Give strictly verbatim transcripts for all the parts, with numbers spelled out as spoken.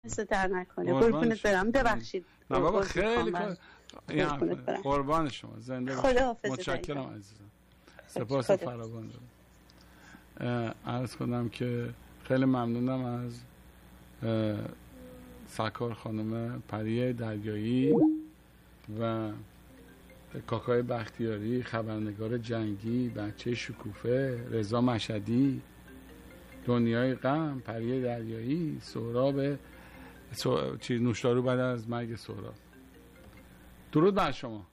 دست در نکنه. قربونت برم، ببخشید. نه بابا خیلی قربان شما، زنده باشید. متشکرم عزیزم، سپاس فراوان دارم. عرض کنم که خیلی ممنونم از سرکار خانم پریه دریایی و کاکای بختیاری، خبرنگار جنگی، بچه شکوفه، رضا مشهدی، دنیای غم، پریه دریایی، سهراب سو... چیز نوشدارو بعد از مرگ سهراب. درود بر شما.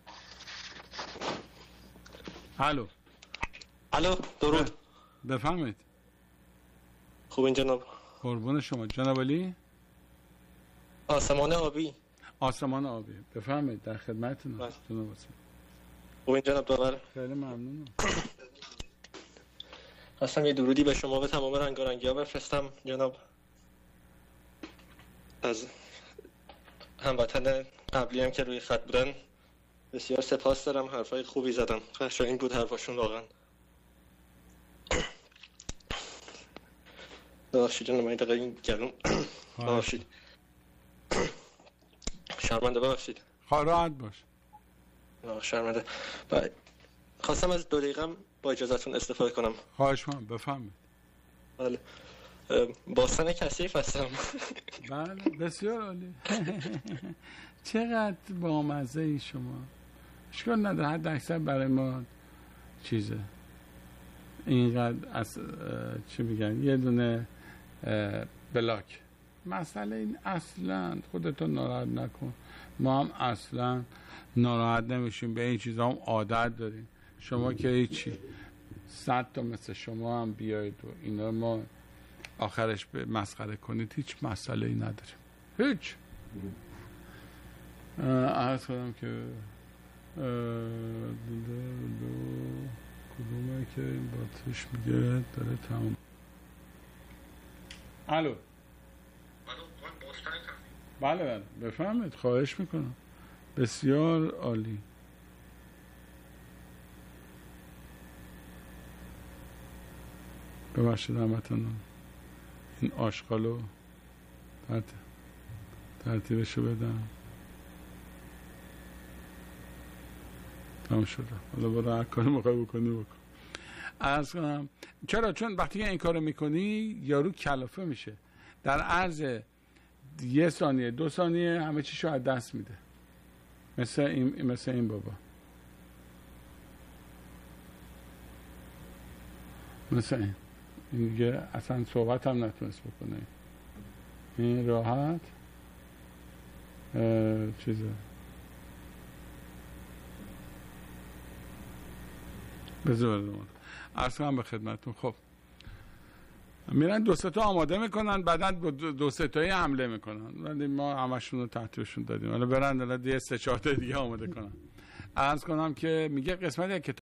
الو الو درود. بفهمید. خوبین جناب؟ قربون شما. جناب علی؟ آسمان آبی. آسمان آبی. بفهمید، در خدمتتونم. جناب آسمان. خوبین جناب داور؟ خیلی ممنونم. خواستم یه درودی به شما به تمام رنگارنگی‌ها بفرستم جناب. از هموطن قبلی هم که روی خط بودن بسیار سپاس دارم. حرفای خوبی زدن، قشنگ بود حرفاشون واقعا. ببخشید جناب، من دقیقه این گلوم ببخشید، شرمنده، ببخشید. راحت باش. شرمنده. خواستم از دو دقیقه با اجازهتون استفاده کنم. خواهش می‌کنم، بفرمایید. بله، باسن کثیف هستم. بله، بسیار عالی. چقدر بامزه ای شما. اشکال نداره، حد اکثر برای ما چیزه اینقدر از چی میگن یه دونه بلاک. مسئله این اصلا خودتون ناراحت نکن، ما هم اصلا ناراحت نمیشیم، به این چیزا هم عادت داریم. شما که هیچی، صد تا مثل شما هم بیاید و اینا ما آخرش به مسخره کنید، هیچ مسئله ای نداریم، هیچ. عرض کنم که کدومه که این باتش میگه داره تمام. الو بله بله بفهمید، خواهش میکنم، بسیار عالی. ببخشید هموطنان، این آشغالو ترتیبشو بدم. تمام شده، حالا برای هر کاری موقع بکنی بکن. عرض کنم چرا؟ چون وقتی این کارو میکنی یارو کلافه میشه، در عرض یه ثانیه دو ثانیه همه چیشو از دست میده، مثل این مثل این بابا، مثل این این دیگه اصلا صحبت هم نتونست بکنه. این راحت چیزه. بذار عرض کنم به خدمتون. خب میرن دو سه تا آماده میکنن، بعدن دو سه تایی حمله میکنن، ولی ما همشون رو تحتیلشون دادیم، حالا برن حالا دیگه سه چهار تا دیگه آماده کنن. عرض کنم که میگه قسمت